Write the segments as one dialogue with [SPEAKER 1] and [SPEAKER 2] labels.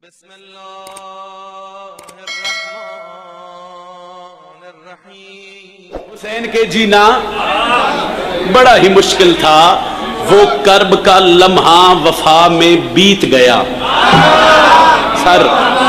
[SPEAKER 1] بسم اللہ الرحمن الرحیم۔
[SPEAKER 2] حسین کے جینا بڑا ہی مشکل تھا، وہ کرب کا لمحہ وفا میں بیت گیا۔ سر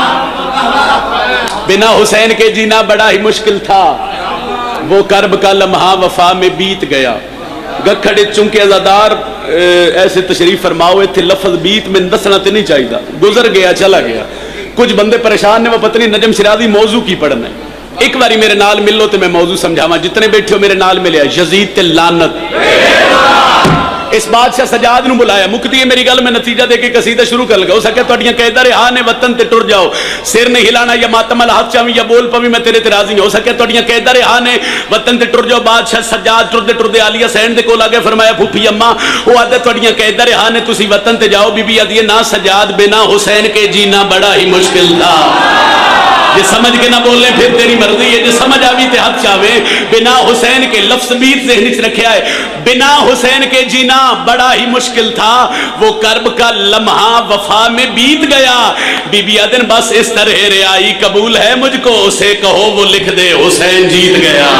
[SPEAKER 2] بنا حسین کے جینا بڑا ہی مشکل تھا، وہ کرب کا لمحہ وفا میں بیت گیا۔ گکھڑے چونکہ ازادار ایسے تشریف فرماؤ تھے، لفظ بیت میں دسنا تو نہیں چاہیے، گزر گیا چلا گیا۔ کچھ بندے پریشان نے، وہ پتہ نہیں نجم شرازی موضوع کی پڑھنا ہے۔ ایک باری میرے نال ملو تو میں موضوع سمجھاواں، جتنے بیٹھے ہو میرے نال ملیا۔ یزید تے لعنت، اس بادشاہ سجاد نو بلایا، مکتی ہے میری گل میں نتیجہ دے کے قصیدہ شروع کر لگا۔ ہو سکے تہاڈیاں قیدا رہا نے وطن تے ٹر جاؤ، سر نہیں ہلانا یا ماتم الحق چاویں یا بول پویں میں تیرے تے راضی ہوں۔ ہو سکے تہاڈیاں قیدا رہا نے وطن تے ٹر جاؤ۔ بادشاہ سجاد ٹردے ٹردے علی حسین دے کول آ کے فرمایا، پھوپھی اما او آدھے تہاڈیاں قیدا رہا نے تسی وطن تے جاؤ۔ بی بی آدھی نا سجاد بنا حسین کے جینا بڑا ہی مشکل تھا۔ جی سمجھ کے نہ بولنے پھر تیری مرضی ہے، جی سمجھ آوی تے حق چاہوے۔ بنا حسین کے لفظ بیت ذہن وچ رکھیا ہے، بنا حسین کے جینا بڑا ہی مشکل تھا، وہ کرب کا لمحہ وفا میں بیت گیا۔ بی بی آدن بس اس طرح رعائی قبول ہے مجھ کو، اسے کہو وہ لکھ دے حسین جیت گیا۔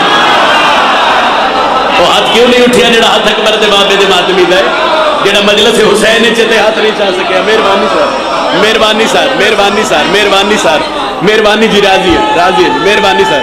[SPEAKER 2] وہ ہاتھ کیوں نہیں اٹھیا جڑا ہاتھ اکبر دے بابے دے ماتمی دے، جڑا مجلس حسین چتے ہاتھ نہیں چاہ سکیا۔ مہربانی سر، مہربانی سر، مہربانی سر، مہربانی سر، مہربانی جی، راضی ہے، راضی ہے، مہربانی سر۔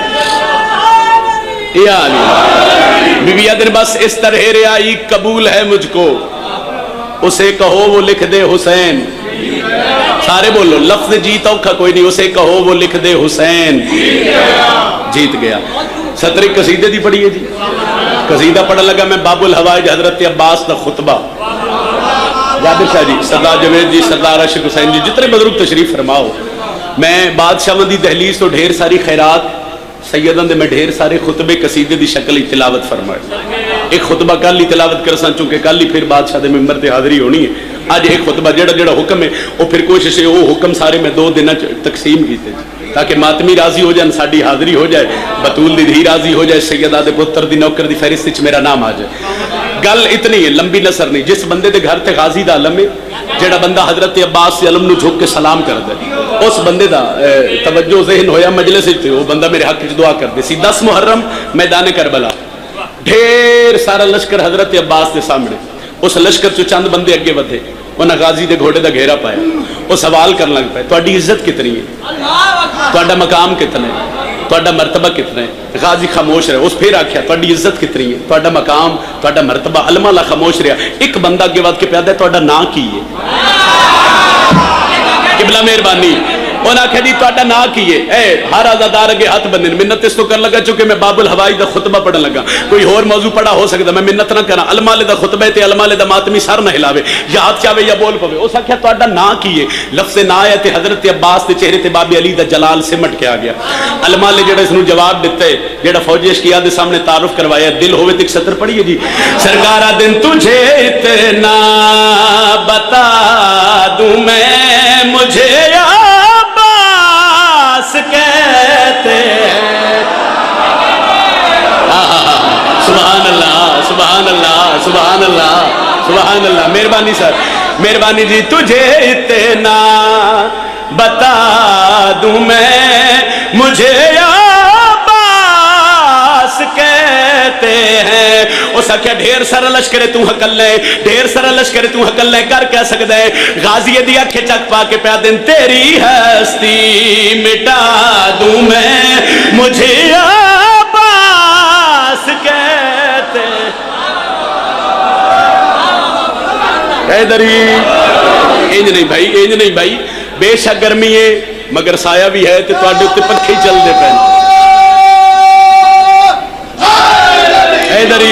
[SPEAKER 2] بی بی آدن بس اس طرح رعائی قبول ہے مجھ کو، اسے کہو وہ لکھ دے حسین۔ سارے بولو، لفظ جیت اوکھا کوئی نہیں، اسے کہو وہ لکھ دے حسین جیت گیا۔ ستری قصیدے دی پڑھی ہے جی، قصیدہ پڑھا لگا میں باب الحوائج حضرت عباس دا خطبہ۔ جابر شاہ جی، سردار جوید جی، سردار عاشق حسین جی، جتنے بزرگ تشریف فرماؤ۔ میں بادشاہ دی دہلیز تو ڈھیر ساری خیرات سیدان دے میں ڈھیر سارے خطبے قصیدے دی شکل تلاوت فرمائے۔ ایک خطبہ کل ہی تلاوت کرساں، چونکہ کل ہی پھر بادشاہ دے ممبر تے حاضری ہونی ہے۔ آج ایک خطبہ جڑا حکم ہے وہ پھر کوشش ہے وہ حکم سارے میں 2 دن تقسیم کیتے تاکہ ماتمی راضی ہو جائے، ساڈی حاضری ہو جائے، بطول دی دھی راضی ہو جائے، سیدہ دے پتر دی نوکر دی فہرست وچ میرا نام آ جائے۔ گل اتنی ہے، لمبی نثر نہیں۔ جس بندے دے گھر تے غازی دا علم ہے، جڑا بندہ حضرت عباس سے علم نو جھک کے سلام کر دے، اس بندے دا توجہ ذہن ہویا مجلس وچ، وہ بندہ میرے حق وچ دعا کر دے سی۔ 10 محرم میدان کربلا، ڈھیر سارا لشکر حضرت عباس دے سامنے، اس لشکر چو چند بندے اگے ودھے، انہاں غازی دے گھوڑے دا گھیرا پایا، وہ سوال کرن لگ پائے، تہاڈی عزت کتنی ہے، تہاڈا مقام کتنا ہے، تہاڈا مرتبہ کتنا ہے۔ غازی خاموش رہے، اس پھر آکھیا تہاڈی عزت کتنی ہے، تہاڈا مقام، تہاڈا مرتبہ۔ علماء اللہ خاموش رہا، ایک بندہ اگے ود کے پیادا ہے، تہاڈا نام کی ہے؟ قبلہ مہربانی، انہاں آکھیا جی تہاڈا نام کی ہے؟ اے ہر آزادار اگے ہاتھ بندے، منت اس تو کر لگا چونکہ میں باب الحوائج دا خطبہ پڑھن لگا، کوئی اور موضوع پڑھا ہو سکتا، میں منت نہ کرا۔ علماء دا خطبہ تے علماء دا ماتمی سر نہ ہلاوے، یا ہاتھ چاوے یا بول پوے۔ اس آکھیا تہاڈا نام کی ہے؟ لفظ نا آیا تے حضرت عباس دے چہرے تے باب علی دا جلال سمٹ کے آ گیا۔ علماء نے جڑا اس نو جواب دیتا ہے، جڑا فوجی اشکیا دے سامنے تعارف کروایا، دل ہوئے تے ایک سطر پڑھیے جی۔ سرکارہ دن تجھے اتنا بتا دوں میں، مجھے کہتے ہیں۔ سبحان اللہ، سبحان اللہ، سبحان اللہ، سبحان اللہ۔ مہربانی سر، مہربانی جی۔ تجھے اتنا بتا دوں میں، مجھے عباس کہتے ہیں۔ اس آکھیا ڈھیر سارا لشکر تو حقل لے، ڈھیر سارا لشکر تو حقل لے، کر کیا سکتا ہے؟ غازی دی آنکھیں چک پا کے پیا دن، تیری ہستی مٹا دوں میں، مجھے عباس کہتے ہیں۔ حیدری انج نہیں بھائی، انج نہیں بھائی، بے شک گرمی ہے مگر سایہ بھی ہے تے تواڈے اوتے پنکھے چل دے پے۔ حیدری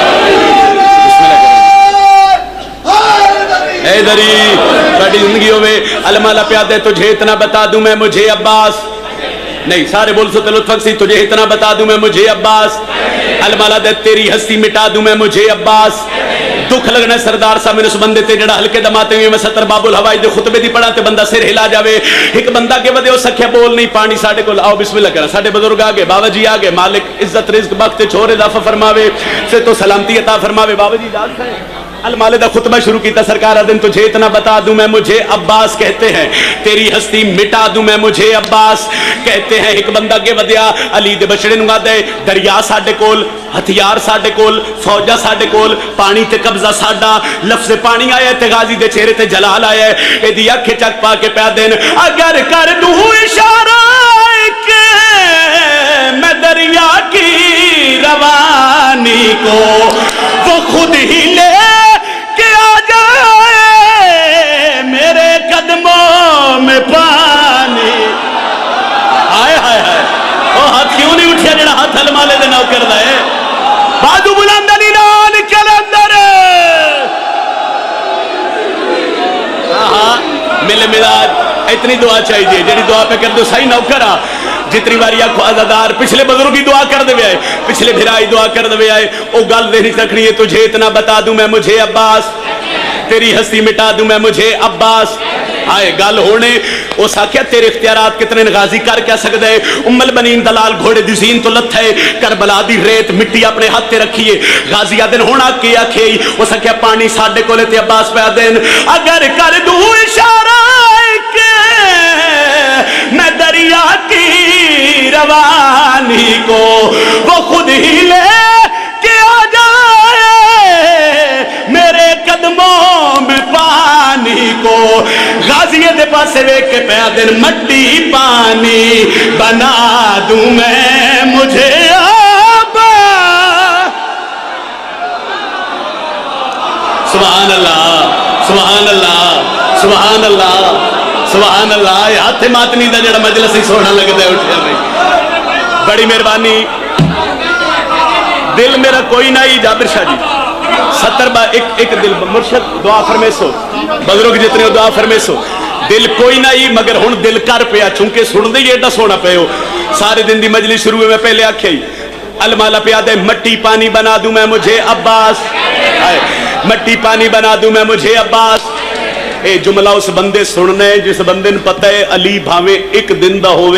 [SPEAKER 2] حیدری تھوڑی زندگی ہوئے۔ علماء پیادے تجھے اتنا بتا دوں میں، مجھے عباس نہیں، سارے بول سو لطفق سی، تجھے اتنا بتا دوں میں، مجھے عباس۔ علماء دے تیری ہستی مٹا دوں میں، مجھے عباس۔ دکھ لگنا سردار صاحب میں اس بندے تے جڑا ہلکے دماتے ہوئے میں ستر باب الحوائج دے خطبے دی پڑھا تے بندہ سر ہلا جاوے۔ ایک بندہ کے ودے ہو سکھیا بول نہیں پانی ساڑھے کو آؤ بسم اللہ کرنا، ساڑھے بزرگ آگے، بابا جی آگے، مالک عزت رزق بخت چھوڑ اضافہ فرماوے، سے تو سلامتی عطا فرماوے۔ بابا جی اجازت ہے؟ अलमाले का खुतबा शुरू किया सरकार दिन तुझे इतना बता दूं मैं मुझे अब्बास कहते हैं, तेरी हस्ती मिटा दूं मैं मुझे अब्बास कहते हैं। एक बंदा अगे वधिया अली दे बछड़े नूं आंदा है दरिया साडे कोल, हथियार साडे कोल, फौजा साडे कोल, पानी ते कब्जा साडा। लफ्ज़ पानी आया ते गाजी दे चेहरे ते जलाल आया है, एदी अख चक पा के पै देन अगर कर दूं इशारा के मैं दरिया की रवानी को वो खुद ही ले के आ जाए मेरे कदमों में पानी। हाय हाय हाय वो हाथ क्यों नहीं उठिया जेड़ा हाथ अलमाले दे नाल करदा है। बाजू बुलंद अली नाल कलंदर मिल मिलाद इतनी दुआ चाहिए जेड़ी दुआ पे कर दो सही नौकर आ। जितनी बारी आखो आजादार पिछले बुजुर्ग ही दुआ कर दे आए, पिछले भिराई दुआ कर दे आए। वो गल दे नहीं सकनी है तुझे इतना बता दूं मैं मुझे अब्बास, तेरी हस्ती मिटा दूं मैं मुझे अब्बास। आए गल होने उस आख्या तेरे इख्तियारात कितने गाजी कर क्या सकते है। उम्मल बनीन दलाल घोड़े दी जीन तो लथ है, करबला दी रेत मिट्टी अपने हाथ ते रखिए। गाजी आदन होना के आखे उस आख्या पानी साडे कोले ते अब्बास पे देन अगर कर दूं इशारा के मैं दरिया की रवानी को वो खुद ही ले के आ जाए मेरे कदमों में पानी को। गाजिए दे पासे वेख के पया दिन मट्टी पानी बना दूं मैं मुझे आबा। सुभान अल्लाह सुभान अल्लाह सुभान अल्लाह सुभान अल्लाह। हाथ मातनी का जड़ा मजलिस ही सोना लगता है उठिया भाई बड़ी मेहरबानी। दिल मेरा कोई ना ही जाबिर शाह जी 70 एक दिल मुर्शद दुआ फरमेसो बजुर्ग जितने दुआ फरमेसो दिल कोई ना ही मगर हुण दिल कर पिया चूंकि सुनते ही एडा सोना पे हो। सारे दिन की मजलिस शुरू में मैं पहले आख्या ही अलमाला पिया दे मट्टी पानी बना दूं मैं मुझे अब्बास, मट्टी पानी बना दूं मैं मुझे अब्बास। ए जुमला उस बंदे सुनने जिस बंदे ने पता है अली भावे एक दिन दा होवे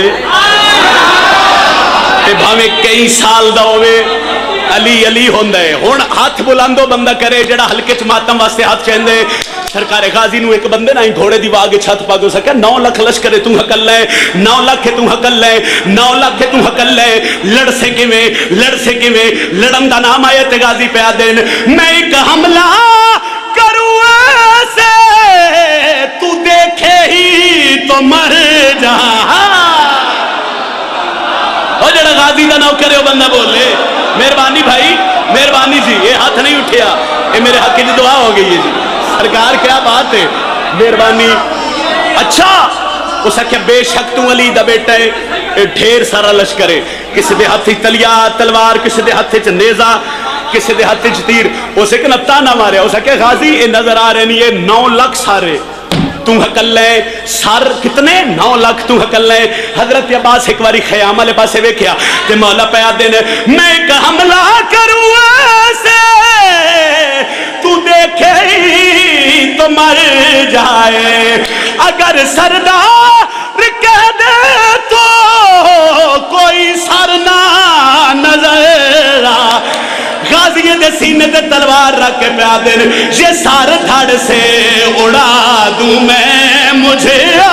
[SPEAKER 2] ते भावे कई साल दा होवे अली अली होंदा है। हुण हाथ बुलंदो बंदा करे जेड़ा हल्के च मातम वास्ते हाथ चेंदे। सरकार गाजी नूं एक बंदे ना घोड़े दी वाग छत पा दो सके 9 लाख लश्कर तू हकल है 9 लाख तू हकल है 9 लाख तू हकल है। लड़ से किवें लड़न दा नाम आया ते गाजी पे देन मैं एक हमला करूं ऐसे तू देखे ही तो मर जा। और जड़ा गाजी का नाम करे बंदा बोले मेहरबानी भाई मेहरबानी जी ये हाथ नहीं उठिया ये मेरे हक की दुआ हो गई है जी। सरकार क्या बात है मेहरबानी। अच्छा उस आख्या बेशक तू अली दा बेटा है ढेर सारा लश्कर है किसी दे हाथ तलिया तलवार किसी दे हाथ च नेजा किसी दे हाथ च तीर। उसे एक ताना मारिया उस आख्या गाजी ये नजर आ रहे नहीं ये 9 लाख सारे तू हकल है सर कितने 9 लाख तू हकल है। हजरत अब्बास एक बारी खयाम वाले पासे वेख्या ते मौला पया दिन मैं एक हमला करूं ऐसे तू देखे तो मर जाए अगर सरदार कह दे तो कोई सर ना नजर आ। गाजिए दे सीने पे तलवार रख के प्या दिन ये सर धड़ से उड़ा दूं मैं मुझे